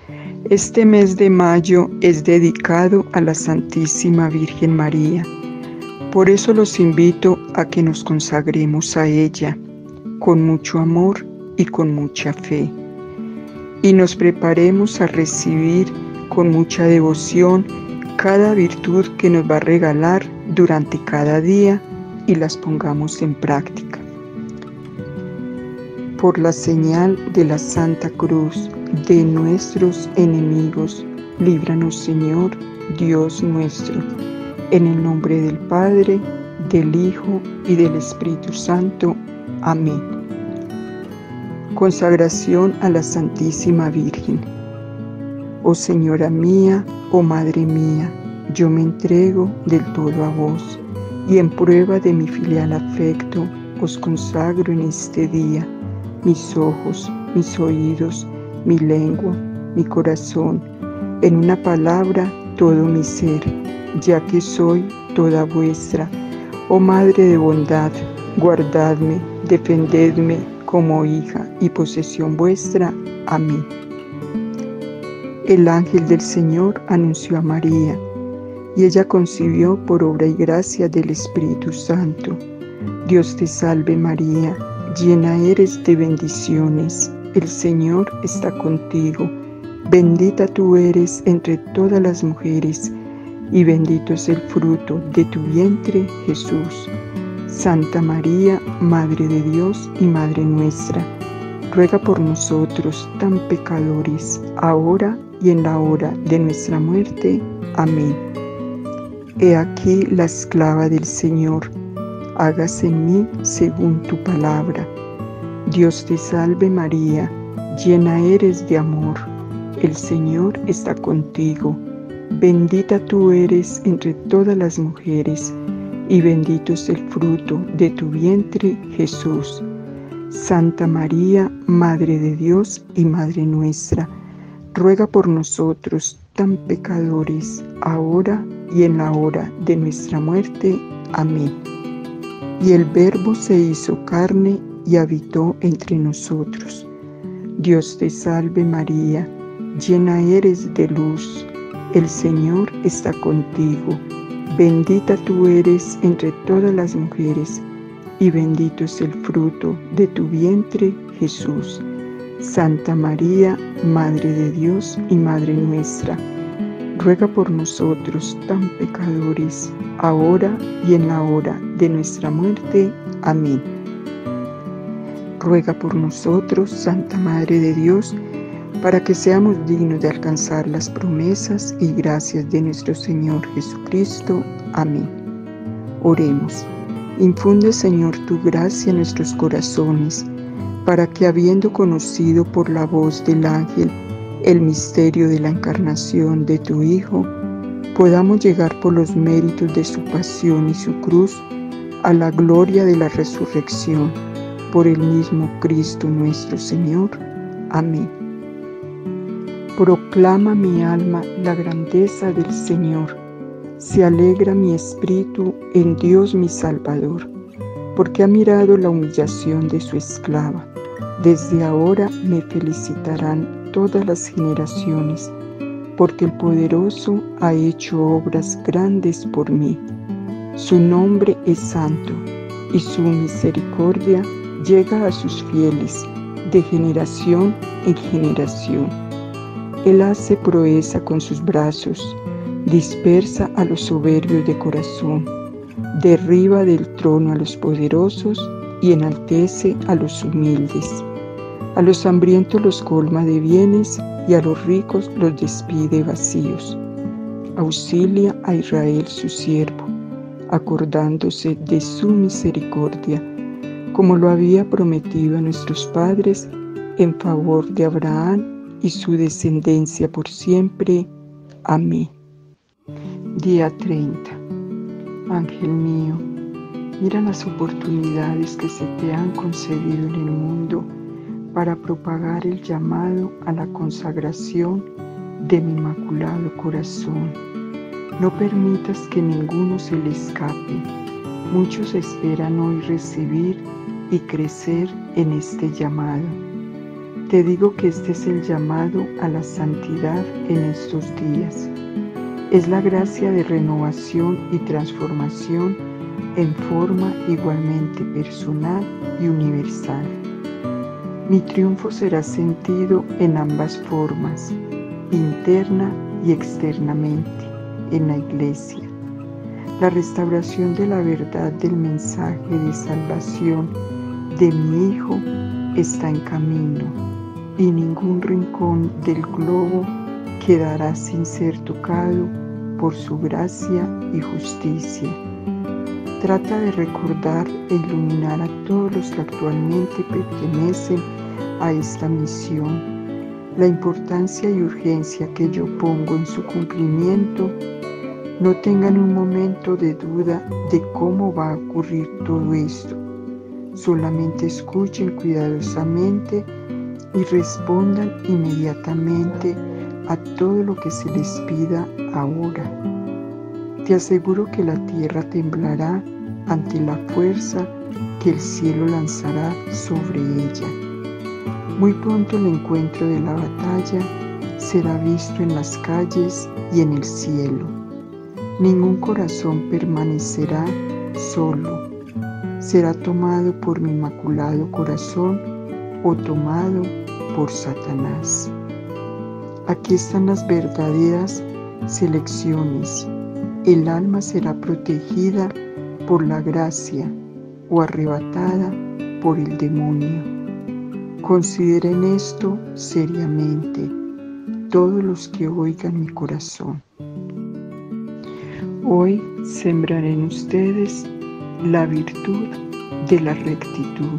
Este mes de mayo es dedicado a la Santísima Virgen María. Por eso los invito a que nos consagremos a ella con mucho amor y con mucha fe, y nos preparemos a recibir con mucha devoción cada virtud que nos va a regalar durante cada día y las pongamos en práctica. Por la señal de la Santa Cruz de nuestros enemigos, líbranos, Señor, Dios nuestro, en el nombre del Padre, del Hijo y del Espíritu Santo. Amén. Consagración a la Santísima Virgen. Oh Señora mía, oh Madre mía, yo me entrego del todo a vos, y en prueba de mi filial afecto, os consagro en este día mis ojos, mis oídos, mi lengua, mi corazón, en una palabra todo mi ser, ya que soy toda vuestra. Oh Madre de bondad, guardadme, defendedme como hija y posesión vuestra. Amén. El ángel del Señor anunció a María, y ella concibió por obra y gracia del Espíritu Santo. Dios te salve María, llena eres de bendiciones, el Señor está contigo. Bendita tú eres entre todas las mujeres, y bendito es el fruto de tu vientre, Jesús. Santa María, Madre de Dios y Madre nuestra, ruega por nosotros tan pecadores, ahora y en la hora de nuestra muerte. Amén. He aquí la esclava del Señor, hágase en mí según tu palabra. Dios te salve María, llena eres de amor, el Señor está contigo. Bendita tú eres entre todas las mujeres, y bendito es el fruto de tu vientre, Jesús. Santa María, Madre de Dios y Madre nuestra, ruega por nosotros tan pecadores, ahora y en la hora de nuestra muerte. Amén. Y el Verbo se hizo carne y habitó entre nosotros. Dios te salve María, llena eres de luz, el Señor está contigo. Bendita tú eres entre todas las mujeres, y bendito es el fruto de tu vientre, Jesús. Santa María, Madre de Dios y Madre nuestra, ruega por nosotros tan pecadores, ahora y en la hora de nuestra muerte. Amén. Ruega por nosotros, Santa Madre de Dios, para que seamos dignos de alcanzar las promesas y gracias de nuestro Señor Jesucristo. Amén. Oremos. Infunde, Señor, tu gracia en nuestros corazones, para que, habiendo conocido por la voz del ángel el misterio de la encarnación de tu Hijo, podamos llegar por los méritos de su pasión y su cruz a la gloria de la resurrección, por el mismo Cristo nuestro Señor. Amén. Proclama mi alma la grandeza del Señor. Se alegra mi espíritu en Dios mi Salvador, porque ha mirado la humillación de su esclava. Desde ahora me felicitarán todas las generaciones, porque el Poderoso ha hecho obras grandes por mí. Su nombre es santo, y su misericordia llega a sus fieles de generación en generación. Él hace proeza con sus brazos, dispersa a los soberbios de corazón, derriba del trono a los poderosos y enaltece a los humildes. A los hambrientos los colma de bienes y a los ricos los despide vacíos. Auxilia a Israel su siervo, acordándose de su misericordia, como lo había prometido a nuestros padres, en favor de Abraham y su descendencia por siempre. Amén. Día 30. Ángel mío, mira las oportunidades que se te han concedido en el mundo para propagar el llamado a la consagración de mi inmaculado corazón. No permitas que ninguno se le escape. Muchos esperan hoy recibir y crecer en este llamado. Te digo que este es el llamado a la santidad en estos días. Es la gracia de renovación y transformación en forma igualmente personal y universal. Mi triunfo será sentido en ambas formas, interna y externamente, en la Iglesia. La restauración de la verdad del mensaje de salvación de mi Hijo está en camino, y ningún rincón del globo quedará sin ser tocado por su gracia y justicia. Trata de recordar e iluminar a todos los que actualmente pertenecen a esta misión. La importancia y urgencia que yo pongo en su cumplimiento. No tengan un momento de duda de cómo va a ocurrir todo esto. Solamente escuchen cuidadosamente y respondan inmediatamente a todo lo que se les pida ahora. Te aseguro que la tierra temblará ante la fuerza que el cielo lanzará sobre ella. Muy pronto el encuentro de la batalla será visto en las calles y en el cielo. Ningún corazón permanecerá solo. Será tomado por mi inmaculado corazón o tomado por Satanás. Aquí están las verdaderas selecciones. El alma será protegida por la gracia o arrebatada por el demonio. Consideren esto seriamente, todos los que oigan mi corazón. Hoy sembraré en ustedes la virtud de la rectitud.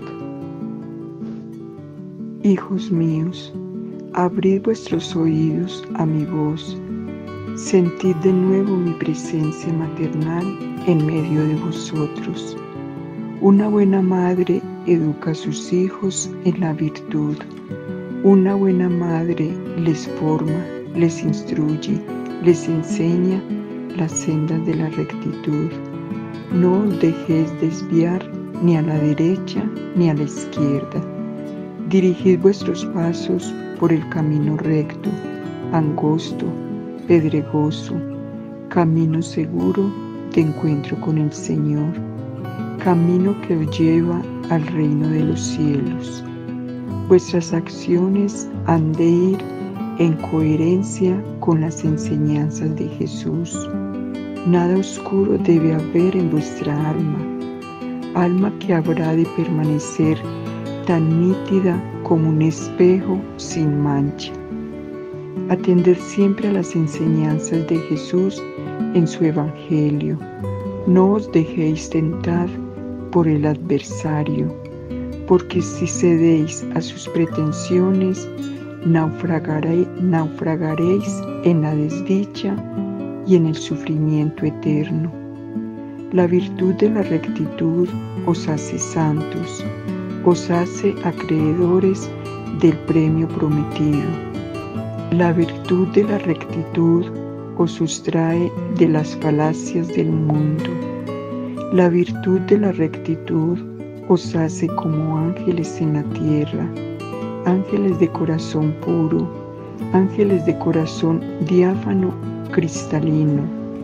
Hijos míos, abrid vuestros oídos a mi voz, sentid de nuevo mi presencia maternal en medio de vosotros. Una buena madre educa a sus hijos en la virtud. Una buena madre les forma, les instruye, les enseña las sendas de la rectitud. No os dejéis desviar ni a la derecha ni a la izquierda. Dirigid vuestros pasos por el camino recto, angosto, pedregoso, camino seguro de encuentro con el Señor, camino que os lleva al reino de los cielos. Vuestras acciones han de ir en coherencia con las enseñanzas de Jesús. Nada oscuro debe haber en vuestra alma que habrá de permanecer tan nítida como un espejo sin mancha. Atended siempre a las enseñanzas de Jesús en su Evangelio. No os dejéis tentar por el adversario, porque si cedéis a sus pretensiones, naufragaréis en la desdicha y en el sufrimiento eterno. La virtud de la rectitud os hace santos, os hace acreedores del premio prometido. La virtud de la rectitud os sustrae de las falacias del mundo. La virtud de la rectitud os hace como ángeles en la tierra, ángeles de corazón puro, ángeles de corazón diáfano, cristalino.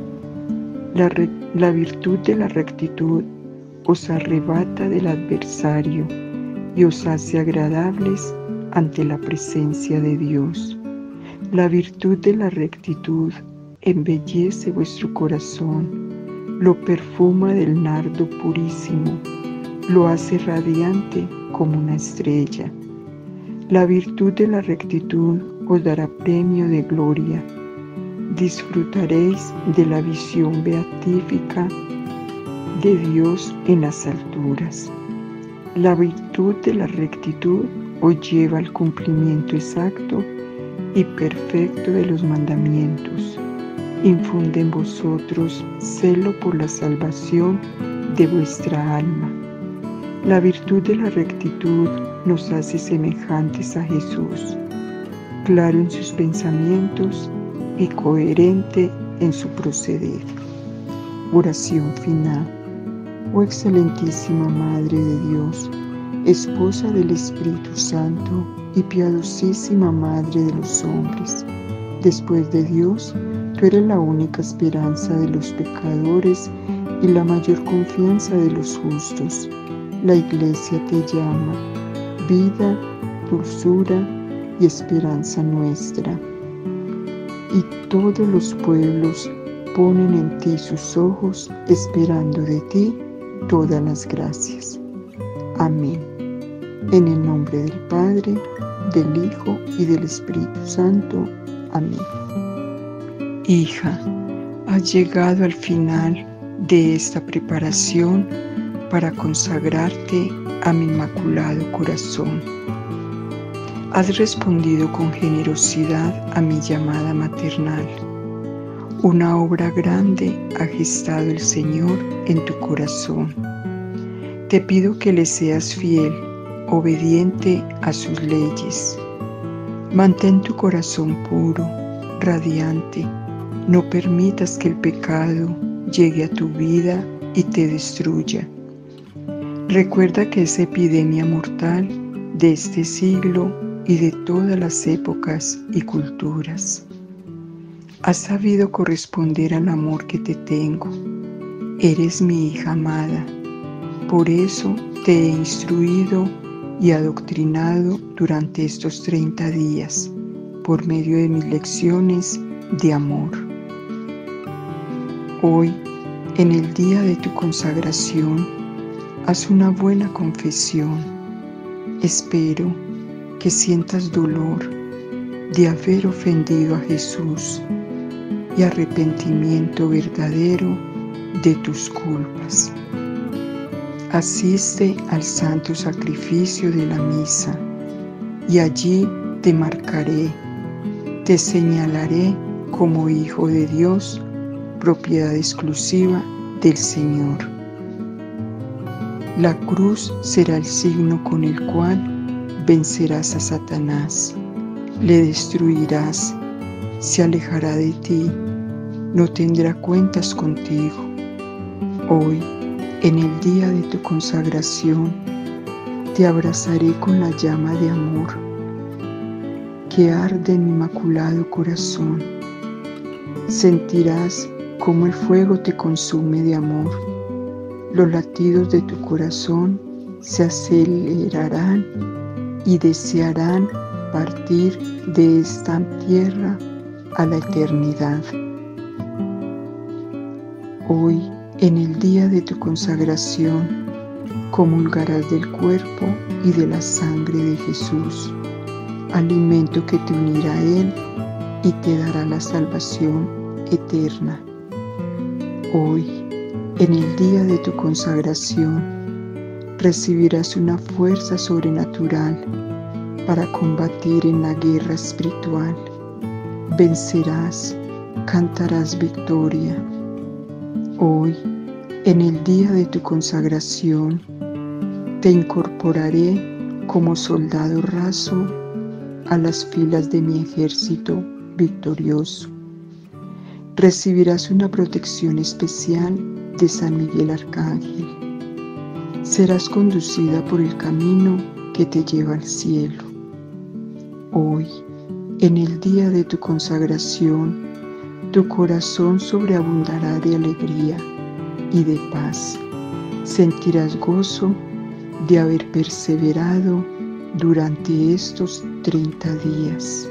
La virtud de la rectitud os arrebata del adversario y os hace agradables ante la presencia de Dios. La virtud de la rectitud embellece vuestro corazón, lo perfuma del nardo purísimo, lo hace radiante como una estrella. La virtud de la rectitud os dará premio de gloria. Disfrutaréis de la visión beatífica de Dios en las alturas. La virtud de la rectitud os lleva al cumplimiento exacto y perfecto de los mandamientos. Infunde en vosotros celo por la salvación de vuestra alma. La virtud de la rectitud nos hace semejantes a Jesús, claro en sus pensamientos y coherente en su proceder. Oración final. Oh excelentísima Madre de Dios, Esposa del Espíritu Santo, y piadosísima Madre de los hombres, después de Dios, tú eres la única esperanza de los pecadores y la mayor confianza de los justos. La Iglesia te llama, vida, dulzura y esperanza nuestra. Y todos los pueblos ponen en ti sus ojos, esperando de ti todas las gracias. Amén. En el nombre del Padre, del Hijo y del Espíritu Santo. Amén. Hija, has llegado al final de esta preparación para consagrarte a mi Inmaculado Corazón. Has respondido con generosidad a mi llamada maternal. Una obra grande ha gestado el Señor en tu corazón. Te pido que le seas fiel, obediente a sus leyes. Mantén tu corazón puro, radiante. No permitas que el pecado llegue a tu vida y te destruya. Recuerda que es epidemia mortal de este siglo y de todas las épocas y culturas. Has sabido corresponder al amor que te tengo. Eres mi hija amada. Por eso te he instruido y adoctrinado durante estos 30 días, por medio de mis lecciones de amor. Hoy, en el día de tu consagración, haz una buena confesión. Espero que sientas dolor de haber ofendido a Jesús y arrepentimiento verdadero de tus culpas. Asiste al santo sacrificio de la misa y allí te marcaré, te señalaré como hijo de Dios, propiedad exclusiva del Señor. La cruz será el signo con el cual vencerás a Satanás, le destruirás, se alejará de ti, no tendrá cuentas contigo. Hoy, en el día de tu consagración, te abrazaré con la llama de amor que arde en mi Inmaculado Corazón. Sentirás cómo el fuego te consume de amor. Los latidos de tu corazón se acelerarán y desearán partir de esta tierra a la eternidad. Hoy, en el día de tu consagración, comulgarás del cuerpo y de la sangre de Jesús, alimento que te unirá a Él y te dará la salvación eterna. Hoy, en el día de tu consagración, recibirás una fuerza sobrenatural para combatir en la guerra espiritual. Vencerás, cantarás victoria. Hoy, en el día de tu consagración, te incorporaré como soldado raso a las filas de mi ejército victorioso. Recibirás una protección especial de San Miguel Arcángel. Serás conducida por el camino que te lleva al cielo. Hoy, en el día de tu consagración, tu corazón sobreabundará de alegría y de paz. Sentirás gozo de haber perseverado durante estos 30 días.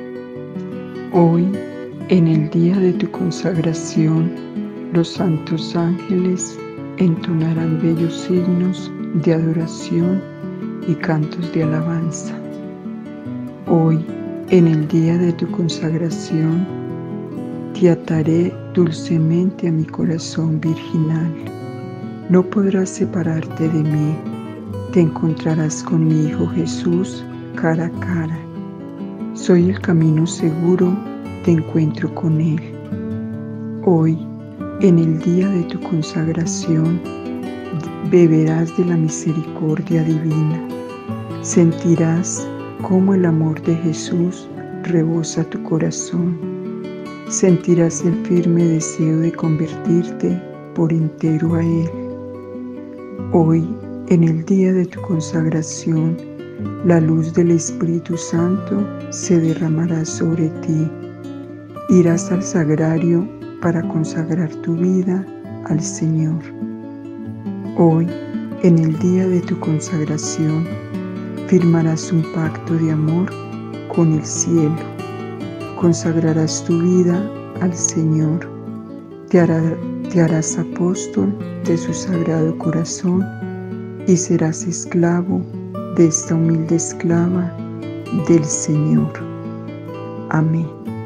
Hoy, en el día de tu consagración, los santos ángeles entonarán bellos signos de adoración y cantos de alabanza. Hoy, en el día de tu consagración, te ataré dulcemente a mi corazón virginal. No podrás separarte de mí. Te encontrarás con mi Hijo Jesús cara a cara. Soy el camino seguro de encuentro con Él. Hoy, en el día de tu consagración, beberás de la misericordia divina. Sentirás cómo el amor de Jesús rebosa tu corazón. Sentirás el firme deseo de convertirte por entero a Él. Hoy, en el día de tu consagración, La luz del Espíritu Santo se derramará sobre ti. Irás al sagrario para consagrar tu vida al Señor. Hoy, en el día de tu consagración, firmarás un pacto de amor con el cielo. Consagrarás tu vida al Señor. Te harás apóstol de su sagrado corazón y serás esclavo de esta humilde esclava del Señor. Amén.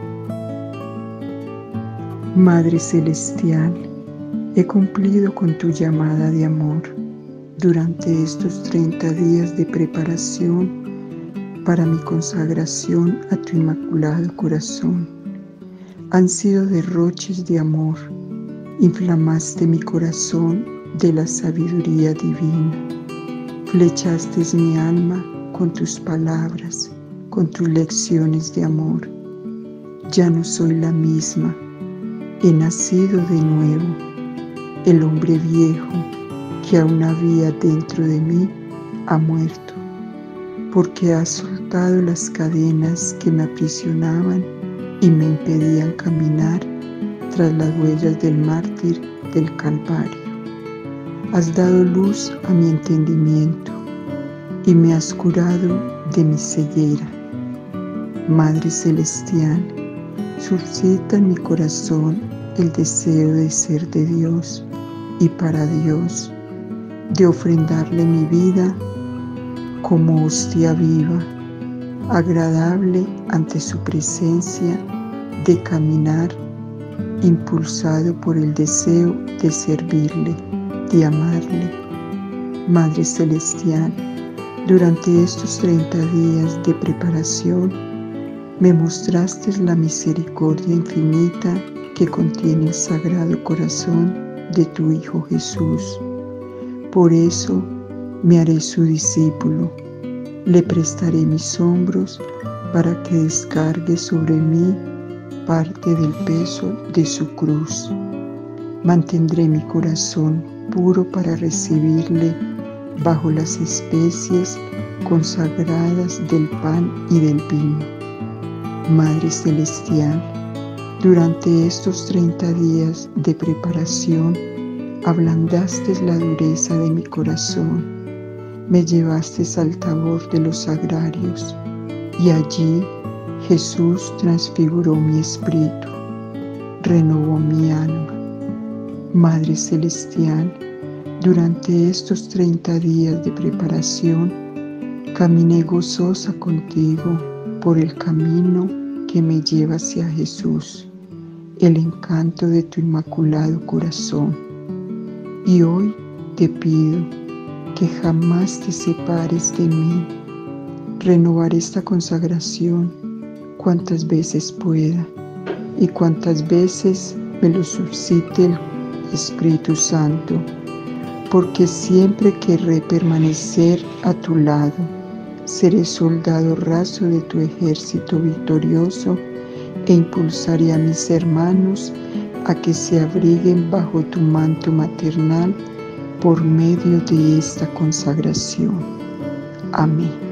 Madre Celestial, he cumplido con tu llamada de amor durante estos 30 días de preparación para mi consagración a tu inmaculado corazón. Han sido derroches de amor, inflamaste mi corazón de la sabiduría divina, flechaste mi alma con tus palabras, con tus lecciones de amor. Ya no soy la misma, he nacido de nuevo. El hombre viejo que aún había dentro de mí ha muerto, porque has soltado las cadenas que me aprisionaban y me impedían caminar tras las huellas del mártir del Calvario. Has dado luz a mi entendimiento y me has curado de mi ceguera. Madre Celestial, suscita en mi corazón el deseo de ser de Dios y para Dios, de ofrendarle mi vida como hostia viva, agradable ante su presencia, de caminar impulsado por el deseo de servirle, de amarle. Madre Celestial, durante estos 30 días de preparación, me mostraste la misericordia infinita que contiene el Sagrado Corazón de tu Hijo Jesús. Por eso me haré su discípulo, le prestaré mis hombros para que descargue sobre mí parte del peso de su cruz. Mantendré mi corazón puro para recibirle bajo las especies consagradas del pan y del vino. Madre Celestial, durante estos 30 días de preparación, ablandaste la dureza de mi corazón, me llevaste al tabor de los sagrarios, y allí Jesús transfiguró mi espíritu, renovó mi alma. Madre Celestial, durante estos 30 días de preparación, caminé gozosa contigo por el camino que me lleva hacia Jesús, el encanto de tu inmaculado corazón. Y hoy te pido que jamás te separes de mí. Renovaré esta consagración cuantas veces pueda y cuantas veces me lo suscite el Espíritu Santo, porque siempre querré permanecer a tu lado. Seré soldado raso de tu ejército victorioso e impulsaré a mis hermanos a que se abriguen bajo tu manto maternal por medio de esta consagración. Amén.